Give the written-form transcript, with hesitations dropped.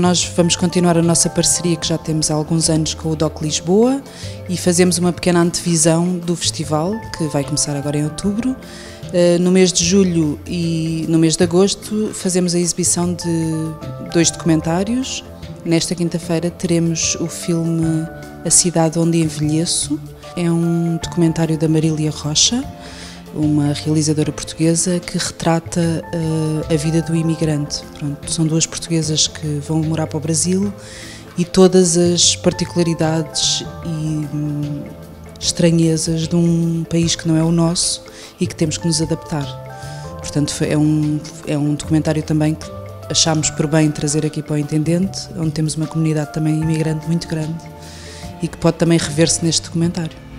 nós vamos continuar a nossa parceria que já temos há alguns anos com o DOC Lisboa e fazemos uma pequena antevisão do festival, que vai começar agora em outubro. No mês de julho e no mês de agosto fazemos a exibição de 2 documentários. Nesta quinta-feira teremos o filme A Cidade Onde Envelheço. É um documentário da Marília Rocha, uma realizadora portuguesa que retrata a vida do imigrante. Pronto, são 2 portuguesas que vão morar para o Brasil e todas as particularidades e estranhezas de um país que não é o nosso e que temos que nos adaptar. Portanto, é um documentário também que achámos por bem trazer aqui para o Intendente, onde temos uma comunidade também imigrante muito grande e que pode também rever-se neste documentário.